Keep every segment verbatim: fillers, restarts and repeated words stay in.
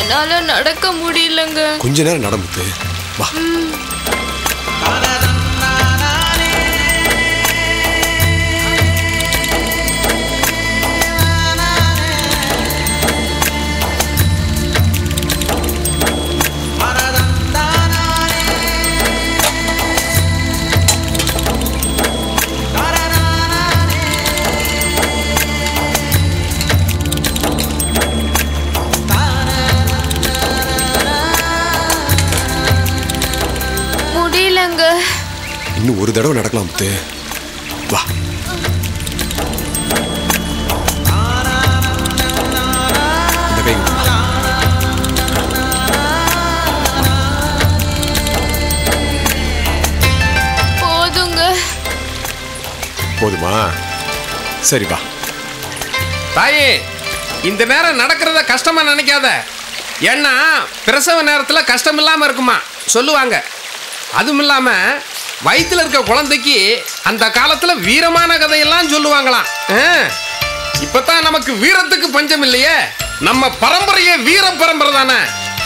என்னால நடக்க முடியலங்க. கொஞ்ச நேரம் நடமுத்து வா. இன்னும் ஒரு தடவை நடக்கலாம் முத்து வா. இந்த கை போதுங்க. போதுமா? சரி வா. தாயே, இந்த நேரம் நடக்கிறத கஷ்டமா நினைக்காத. ஏன்னா பிரசவ நேரத்தில் கஷ்டம் இல்லாமல் இருக்குமா சொல்லுவாங்க. அதுவும் இல்லாமல் வயிற்றுல இருக்க குழந்தைக்கு அந்த காலத்தில் வீரமான கதையெல்லாம் சொல்லுவாங்களாம். இப்போதான் நமக்கு வீரத்துக்கு பஞ்சம் இல்லையே. நம்ம பரம்பரையே வீர பரம்பரை தானே.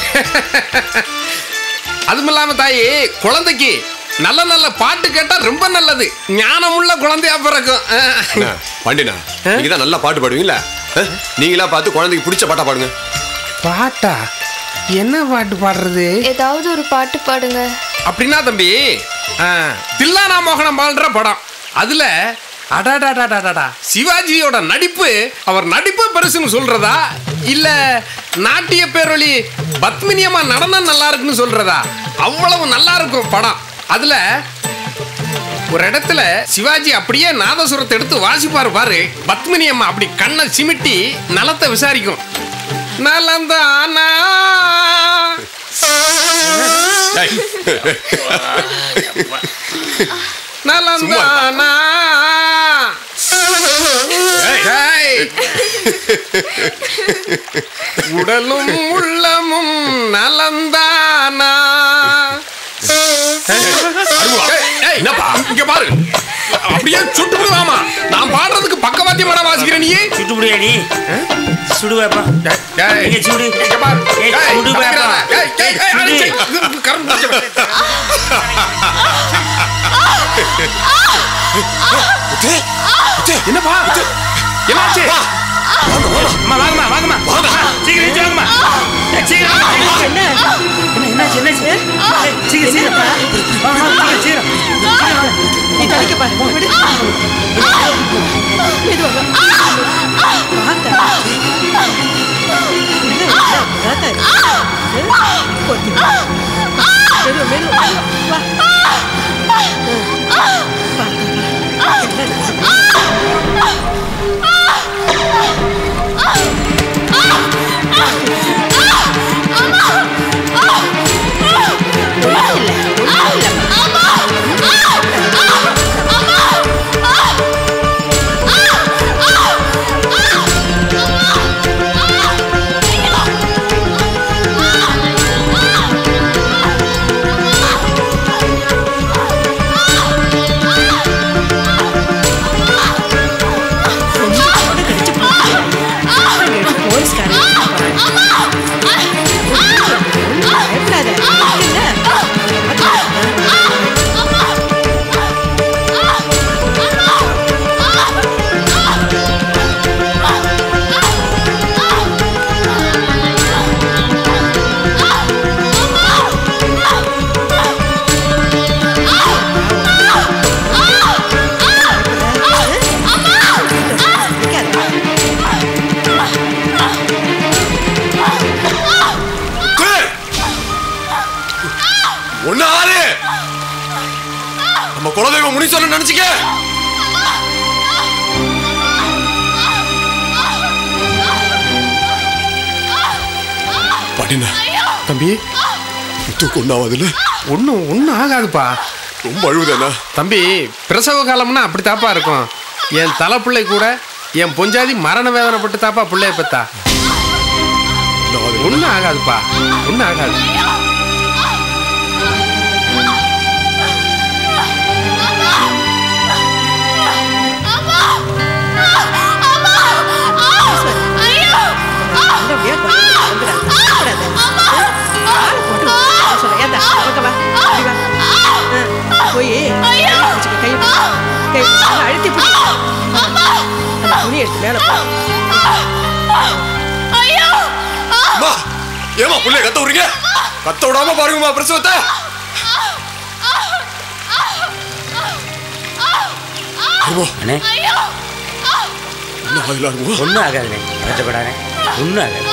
அதுவும் இல்லாமல் தாயே, குழந்தைக்கு நல்ல நல்ல பாட்டு கேட்டா ரொம்ப நல்லது. ஞானமுள்ள குழந்தையா பிறக்கும். பாண்டினா, நீங்க தான் நல்லா பாட்டு பாடுவீங்களா? நீங்களா பார்த்து குழந்தைக்கு பிடிச்ச பாட்டா பாடுங்க. பாட்டா? என்ன பாட்டு பாடுறது? ஏதாவது ஒரு பாட்டு பாடுங்க. அப்படின்னா தம்பி, தில்லானா மோகனம் பாடுற படம், அதுல அடாடாடாடாடா சிவாஜியோட நடிப்பு, அவர் நடிப்பு பெருசுன்னு சொல்றதா, இல்ல நாட்டிய பேரொளி பத்மினியம்மா நடனம் நல்லா இருக்குன்னு சொல்றதா? அவ்வளவு நல்லா இருக்கும் படம். அதுல ஒரு இடத்துல சிவாஜி அப்படியே நாதசுரத்தை எடுத்து வாசிப்பாரு பாரு. பத்மினி அம்மா அப்படி கண்ணை சிமிட்டி நலத்தை விசாரிக்கும். நலந்தானா நலந்தானா உடலும் உள்ளமும் நலந்தானா. இங்க பாரு, அப்படியே சுட்டு விடுவாமா. நான் பாடுறதுக்கு பக்கவாத்தியம் மட வாசிக்கிறேன். நீ சுட்டு விடுயா? நீ சுடுவேப்பா. சுடு சுடுவேப்பா. என்னப்பா என்னாச்சு? வாங்கம்மா வாங்கம்மா சீக்கிரம் வாங்கம்மா. சீக்கிரம் என்னாச்சு என்னாச்சு? சீக்கிரம் சீக்கிரம் சீக்கிரம் நீ தடிக்க பாரு. விடு. மெதுவா பாத்தா மெதுவா மெதுவா வா. குலதெய்வம் முனி சொல்ல நினைச்சுக்க. பாட்டினா தம்பி, தூக்கு ஒண்ணாவதுல ஒன்னும் ஒன்னும் ஆகாதுப்பா. ரொம்ப அழுவுதானா தம்பி? பிரசவ காலம்னா அப்படி தாப்பா இருக்கும். என் தலை பிள்ளை கூட என் பொஞ்சாதி மரண வேதனைப்பட்டு தாப்பா பிள்ளைய பெத்தா. ஒன்னும் ஆகாதுப்பா, ஒன்னும் ஆகாது. எடுத்து மேல போ. அம்மா ஏமா புள்ளைய கத்த விடுறீங்க? கத்த விடாம பாருங்கம்மா பிரசவத்தை. அண்ணே என்ன ஆகல ஒன்றும் ஆகாதுண்ணே, கஷ்டப்படானே ஒன்றும் ஆகாது.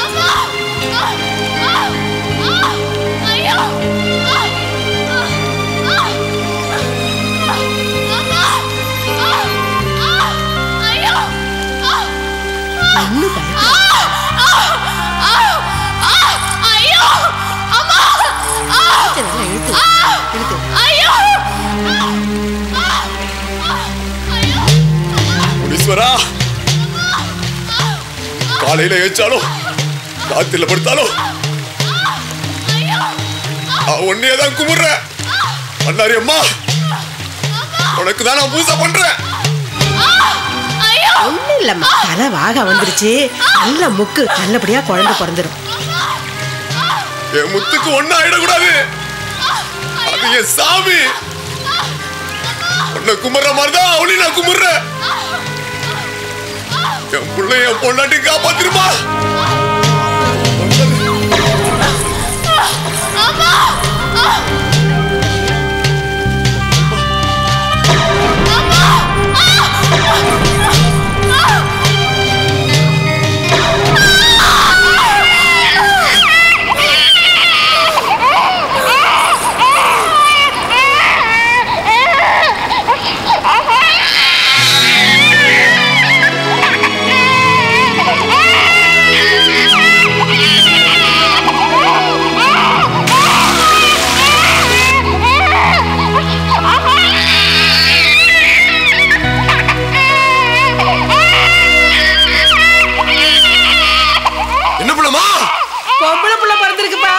ஒண்ணும் பயப்படாத. நல்லா இழுத்து இழுத்து. முனீஸ்வரா காலையில ஏச்சாலும் ராத்திரில படுத்தாலும் ஒன்னேதான் கும்பிடுற. பண்ணாரி அம்மா உனக்கு தான் நான் பூசை பண்றேன். ஒண்ணும் இல்லம்மா, தலை வாக வந்துருச்சு. நல்ல முக்கு, நல்லபடியா குழந்தை பிறந்துடும். என் முத்துக்கு ஒன்னும் ஆயிடக்கூடாது. அது என் சாமி. உன்னை கும்பிடுற மாதிரிதான் அவளையும் நான் கும்பிடுறேன். என் பிள்ளை என் பொண்டாட்டி காப்பாத்திருமா. பொம்பளை புள்ள பிறந்திருக்குப்பா.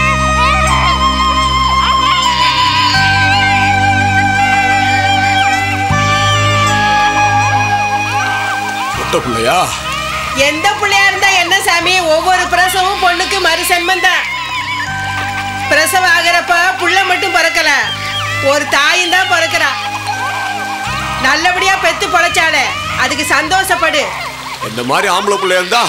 பிள்ளையா? எந்த பிள்ளையா இருந்தா என்ன சாமி, ஒவ்வொரு பிரசவம் பொண்ணுக்கு மறு சென்மம் தான். பிரசவம் ஆகிறப்ப புள்ள மட்டும் பிறக்கல, ஒரு தாயும் தான் பிறக்கிறா. நல்லபடியா பெத்து பொழைச்சாலே அதுக்கு சந்தோஷப்படு. இந்த மாதிரி ஆம்பளை பிள்ளையா இருந்தா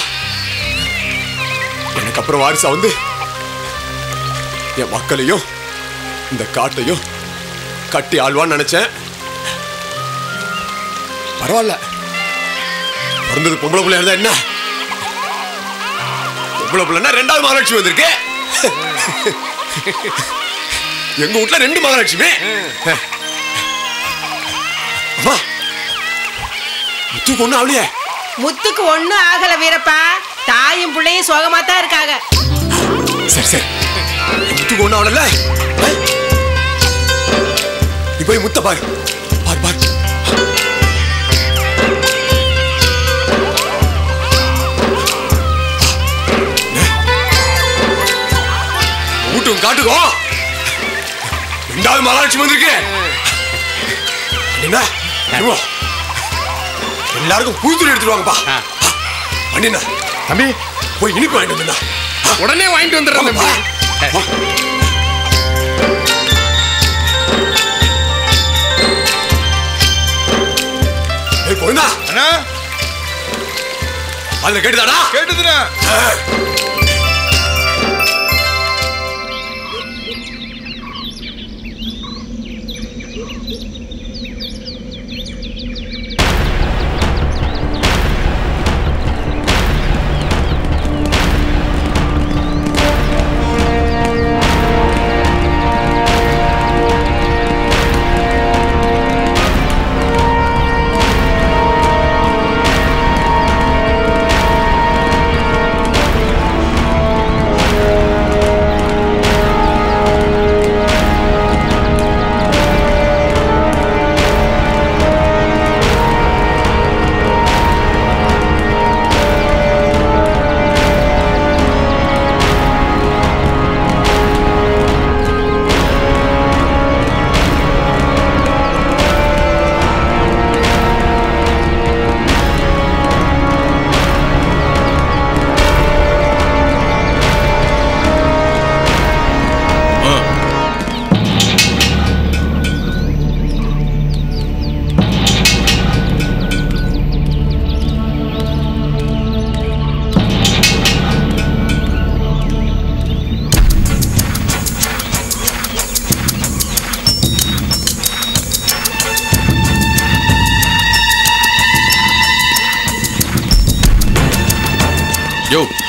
எனக்கு அப்புறம் வாரிசா வந்து என் மக்களையும் இந்த காட்டையும் கட்டி ஆழ்வான்னு நினைச்சேன். பரவாயில்ல, பிறந்தது பொம்பளை பிள்ளையா இருந்தா என்ன? பொம்பளை பிள்ளைன்னா ரெண்டாவது மகாலட்சுமி வந்திருக்கு. எங்க வீட்டுல ரெண்டு மகாலட்சுமி. அம்மா முத்துக்கு ஒண்ணு அவளையே. முத்துக்கு ஒண்ணும் ஆகல வீரப்பா, தாயும் பிள்ளையும் சோகமா தான் இருக்காங்க. சரி சரி, முத்துக்கு ஒண்ணு அவளல்ல. நீ போய் முத்த பாரு பாரு பாரு. கூட்டும் காட்டுக்கோ, ரெண்டாவது மகாலட்சுமி வந்திருக்கு. என்ன எல்லாருக்கும் புழுத்துணி எடுத்துருவாங்கப்பா. அண்ணா தம்பி போய் இனிப்பு வாங்கிட்டு வந்தா உடனே வாங்கிட்டு வந்துடுறேன் தம்பி. போயினா அதுல கேட்டுதாடா? கேட்டுதுண்ணா.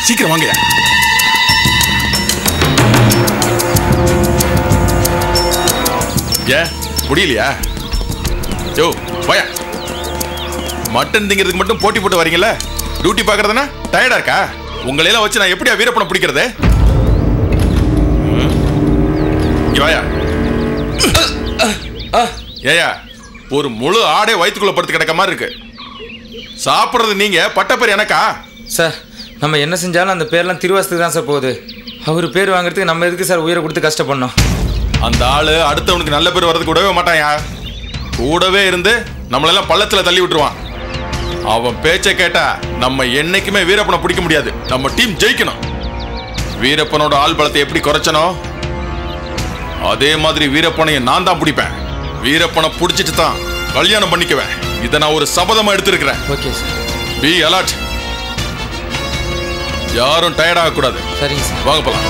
சீக்கிரம் வாங்கயா. ஏன் முடியலையா? யோ போயா. மட்டன் திங்கிறதுக்கு மட்டும் போட்டி போட்டு வரீங்கல்ல, டியூட்டி பார்க்கறதுனா டயர்டா இருக்கா? உங்களையெல்லாம் வச்சு நான் எப்படியா வீரப்பணம் பிடிக்கிறது? வாயா. ஏயா ஒரு முழு ஆடே வயிற்றுக்குள்ள படுத்து கிடக்க மாதிரி இருக்கு. சாப்பிட்றது நீங்க, பட்ட பேர் எனக்கா? சார் நம்ம என்ன செஞ்சாலும் அந்த பேர்லாம் திருவாசத்துக்கு தான் சார் போகுது. அவர் பேர் வாங்குறதுக்கு நம்ம எதுக்கு சார் உயிரை கொடுத்து கஷ்டப்படணும்? அந்த ஆளு அடுத்தவனுக்கு நல்ல பேர் வர்றது கூடவே மாட்டான்யா. கூடவே இருந்து நம்மளெல்லாம் பள்ளத்துல தள்ளி விட்டுருவான். அவன் பேச்சை கேட்டா நம்ம என்னைக்குமே வீரப்பனை பிடிக்க முடியாது. நம்ம டீம் ஜெயிக்கணும். வீரப்பனோட ஆள் பலத்தை எப்படி குறைச்சனோ அதே மாதிரி வீரப்பனையை நான் தான் பிடிப்பேன். வீரப்பனை பிடிச்சிட்டு தான் கல்யாணம் பண்ணிக்குவேன். இதை நான் ஒரு சபதமா எடுத்திருக்கிறேன். Okay sir. Be alert. யாரும் டயர்ட் ஆகக்கூடாது. சரிங்க சார். வாங்க போலாம்.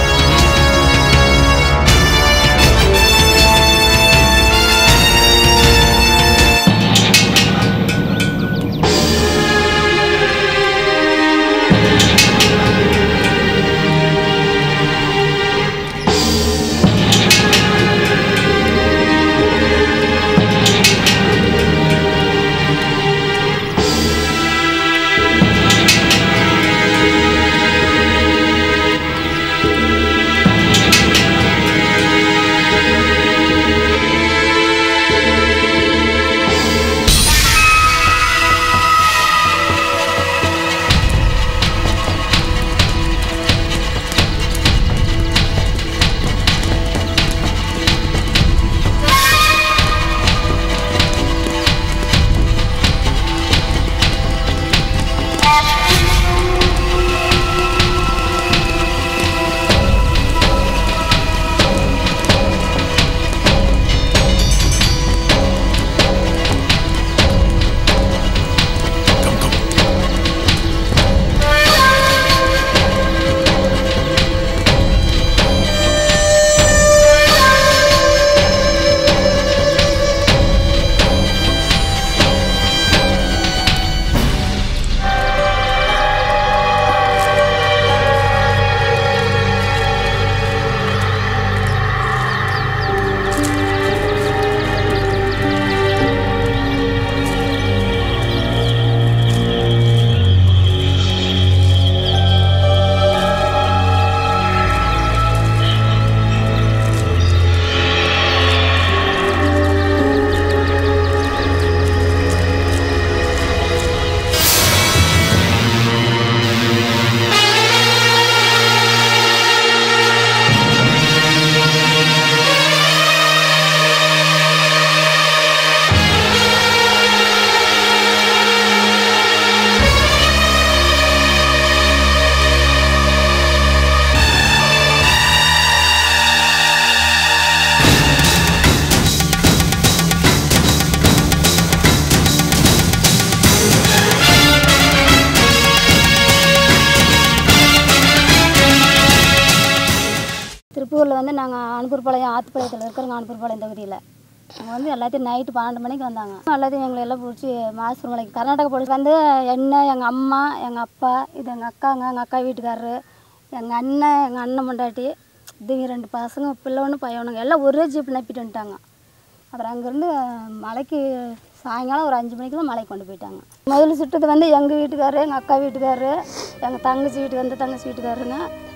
திருப்பூரில் வந்து நாங்கள் அனுப்பூர்பாளையம் ஆத்துப்பாளையத்தில் இருக்கிறோங்க. அனுப்பூர்பாளையம் தொகுதியில் அவங்க வந்து எல்லாத்தையும் நைட்டு பன்னெண்டு மணிக்கு வந்தாங்க. எல்லாத்தையும் எங்களை எல்லாம் பிடிச்சி மாசூர் மலைக்கு கர்நாடகா போலீஸ் வந்து என்ன எங்கள் அம்மா எங்கள் அப்பா இது எங்கள் அக்காங்க எங்கள் அக்கா வீட்டுக்காரரு எங்கள் அண்ணன் எங்கள் அண்ணன் பொண்டாட்டி இதுங்க ரெண்டு பசங்க பிள்ளை ஒன்று பையனுங்க எல்லாம் ஒரே ஜீப் நப்பிட்டு வந்துட்டாங்க. அப்புறம் அங்கேருந்து மலைக்கு சாயங்காலம் ஒரு அஞ்சு மணிக்கு தான் மலைக்கு கொண்டு போயிட்டாங்க. முதல்ல சுட்டது வந்து எங்கள் வீட்டுக்காரரு எங்கள் அக்கா வீட்டுக்காரரு எங்கள் தங்கச்சி வீட்டுக்கு வந்து தங்கச்சி வீட்டுக்காரருங்க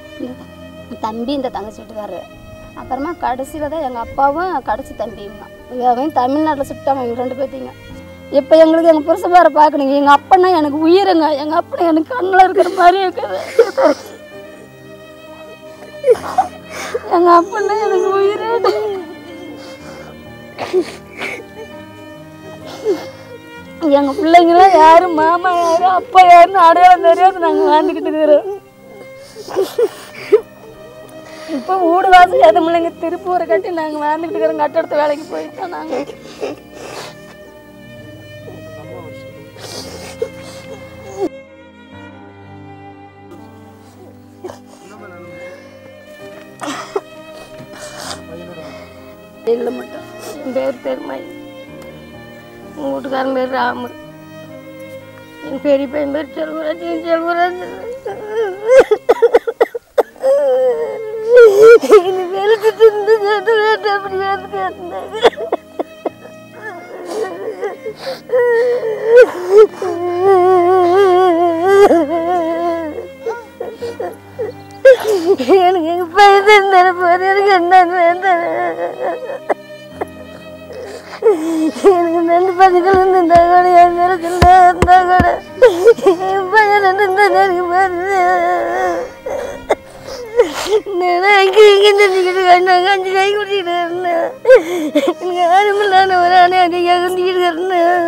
இந்த தம்பி இந்த தங்கச்சி வீட்டுக்காரரு. அப்புறமா கடைசியில் தான் எங்கள் அப்பாவும் கடைசி தம்பிங்க இவன் தமிழ்நாட்டில் சுட்டாங்க இவங்க ரெண்டு பேர்த்திங்க. இப்போ எங்களுக்கு எங்கள் புருஷன் வேறு பார்க்கணுங்க. எங்கள் அப்பனா எனக்கு உயிருங்க. எங்கள் அப்பனை எனக்கு கண்ணில் இருக்கிற மாதிரி இருக்குது. எங்கள் அப்பனா எனக்கு உயிர். எங்கள் பிள்ளைங்களாம் யாரு மாமா யாரு அப்பா யாருன்னு அடையாளம் தெரியாது. நாங்கள் வாழ்ந்துக்கிட்டு இருக்கிறோம். இப்போ வீடு வாசல் எது பிள்ளைங்க திருப்பூரை கட்டி நாங்கள் வாழ்ந்துக்கிட்டு இருக்கிறோம். கட்டடத்து வேலைக்கு போயிட்டோம் நாங்கள். இல்லை மட்டும் என் பேர் பெருமாள். எங்கள் வீட்டுக்காரன் பேர் ராமர். என் பெரிய பையன் பேர் செல்வராஜ். செல்வராஜ் இது வெளுத்துட்டு இருந்து கேட்டு வேட்ட அப்படி வேறு கேட்டாங்க. எனக்கு எங்க பையன் நினைப்பாரு. எனக்கு என்னன்னு வேண்டாம். எனக்கு ரெண்டு பசங்கள் இருந்தா கூட என் நேரத்தில் இருந்தா கூட என் பையன் இருந்தா எனக்கு பாரு. நான் அங்கே இங்கே செஞ்சுக்கிட்டு கண்ணாங்க அஞ்சு கை குடிச்சிக்கிட்டு இருந்தேன். எனக்கு ஆரம்பில்லான ஒரு ஆணை அன்றைக்கி குந்திக்கிட்டு இருந்தேன்.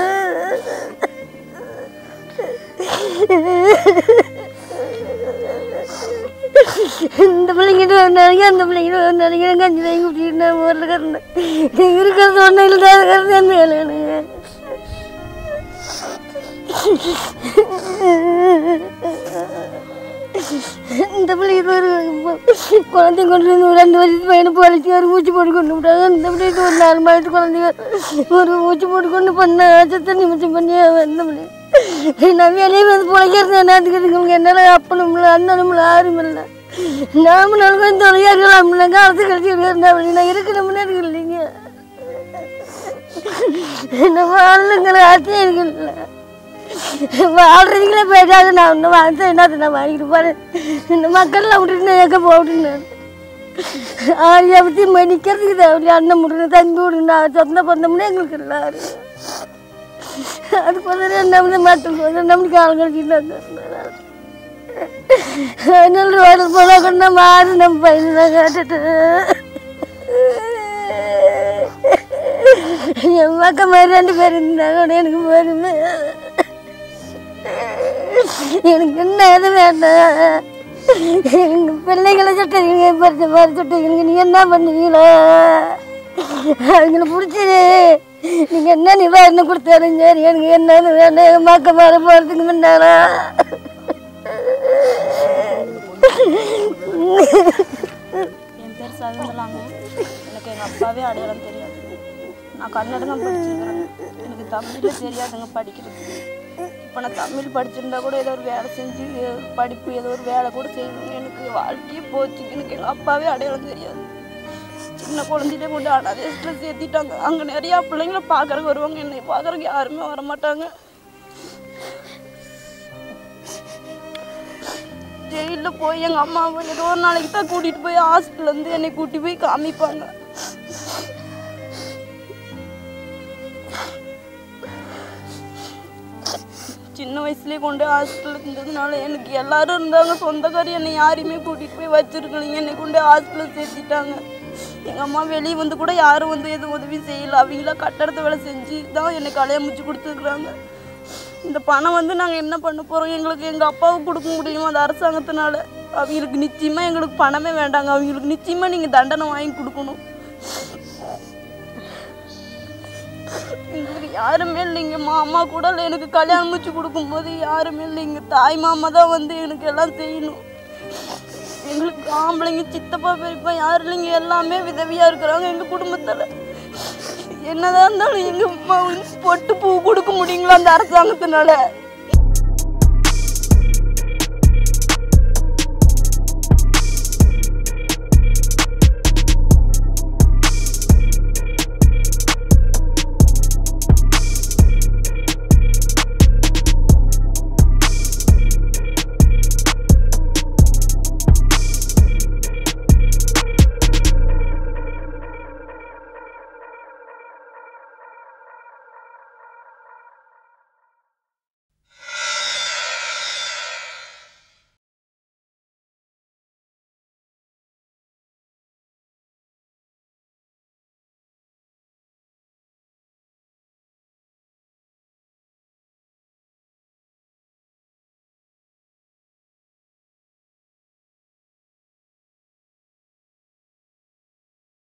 இந்த பிள்ளைங்கிட்ட ஒரு நாளைக்கு அந்த பிள்ளைங்கிட்ட ஒரு நாளைக்கு எனக்கு அஞ்சு கை குடிச்சிக்கிட்டு நான் ஊரில் கறந்தேன். இருக்கிறது ஒன்றும் இல்லாத கறந்தேன் மேலே இந்த பிள்ளைக்கு ஒரு குழந்தை கொண்டு வந்து ஒரு ரெண்டு வருஷத்து பையனை போலீஸ் ஒரு ஊச்சி போட்டு கொண்டு விட்டாங்க. இந்த பிள்ளைக்கு ஒரு நாலு மாதத்து குழந்தைங்க ஒரு ஊச்சி போட்டு கொண்டு பண்ண சத்த நிமிஷம் பண்ணி அந்த பிள்ளை நான் வேலையே வந்து பிழைக்கிறது நாட்டுக்கிறதுக்கு என்னால் அப்பனும் இல்லை அண்ணனும் இல்லை யாரும் இல்லை. நாம நாள் கொஞ்சம் தொலையாக இருக்கலாம்ல காலத்து கழிச்சு இருந்தா அப்படி நான் இருக்கிற முன்னாடி இல்லைங்க. நம்ம ஆளுங்களை ஆட்சியே இருக்குல்ல வாழ்றதுங்களே பேசாது. நான் ஒன்றும் வாழ்த்த என்னது நான் வாங்கிட்டு போகிறேன். இந்த மக்கள்லாம் விட்டுட்டு எங்கே போட்டுன்னு ஆரியா பற்றி நிற்கிறதுக்கு தேவையில்லை. அண்ணன் விடுங்க தம்பி விடுங்க சொந்த பந்தம்னு எங்களுக்கு எல்லாரும் அதுக்கு வந்து நம்ம மட்டும் போதும் நம்மளுக்கு ஆள் கழிச்சுட்டு அதனால ரோடில் போனால் கூட நம்ம ஆறு நம்ம பையன் தான் கேட்டுட்டு என் பக்கம் மாதிரி ரெண்டு பேர் இருந்தாங்க. எனக்கு போருமே எனக்கு என்ன எது வேண்டாம். எங்க பிள்ளைங்களை சுட்டுறீங்க பறிச்ச மாதிரி சுட்டுறீங்க. நீங்க என்ன பண்ணுவீங்களா அவங்கள பிடிச்சது நீங்க என்ன நிவாரணம் கொடுத்தாலும் சரி எனக்கு என்னன்னு வேண்டாம். எங்க மக்க மேல போறதுக்கு முன்னாடா என் பேர் சகுந்தலாங்க. எனக்கு எங்கள் அப்பாவே அடையாளம் தெரியாது. நான் கன்னடம் தான் படிச்சிருக்கிறேன். எனக்கு தமிழில் தெரியாதுங்க படிக்கிறதுக்கு. இப்போ நான் தமிழ் படிச்சிருந்தா கூட ஏதோ ஒரு வேலை செஞ்சு படிப்பு ஏதோ ஒரு வேலை கூட செய்யணும். எனக்கு வாழ்க்கையே போச்சு. எனக்கு எங்கள் அப்பாவே அடையாளம் தெரியாது. சின்ன குழந்தையிலே கொண்டு அனாதையில் சேர்த்திட்டாங்க. அங்கே நிறையா பிள்ளைங்களை பார்க்குறக்கு வருவாங்க. என்னை பார்க்குறக்கு யாருமே வரமாட்டாங்க. ஜெயிலில் போய் எங்கள் அம்மாவை ஏதோ ஒரு நாளைக்கு தான் கூட்டிகிட்டு போய் ஹாஸ்பிட்டல் வந்து என்னை கூட்டி போய் காமிப்பாங்க. சின்ன வயசுலேயே கொண்டு ஹாஸ்பிட்டல் இருந்ததுனால எனக்கு எல்லாரும் இருந்தாங்க. சொந்தக்காரி என்னை யாரையுமே கூட்டிகிட்டு போய் வச்சுருக்கலைங்க. என்னை கொண்டு ஹாஸ்பிட்டல் சேர்த்திட்டாங்க. எங்கள் அம்மா வெளியே வந்து கூட யாரும் வந்து எதுவும் உதவி செய்யலை. அவங்களா கட்டடத்தை வேலை செஞ்சு தான் என்னை கல்யாணம் முடிச்சு கொடுத்துருக்குறாங்க. இந்த பணம் வந்து நாங்கள் என்ன பண்ண போகிறோம்? எங்களுக்கு எங்கள் அப்பாவுக்கு கொடுக்க முடியுமா அந்த அரசாங்கத்தினால? அவங்களுக்கு நிச்சயமாக எங்களுக்கு பணமே வேண்டாங்க. அவங்களுக்கு நிச்சயமாக நீங்கள் தண்டனை வாங்கி கொடுக்கணும். எங்களுக்கு யாருமே இல்லைங்க. மாமா கூட இல்லை. எனக்கு கல்யாணம் முடிச்சு கொடுக்கும்போது யாருமே இல்லைங்க. தாய் மாமா தான் வந்து எனக்கு எல்லாம் செய்யணும். எங்களுக்கு ஆம்பளைங்க சித்தப்பா பெரியப்பா யாரும் இல்லைங்க. எல்லாமே விதவியாக இருக்கிறாங்க எங்கள் குடும்பத்தில். என்னதான் இருந்தாலும் எங்கள் பொட்டு பூ கொடுக்க முடியுங்களா அந்த அரசாங்கத்தினால?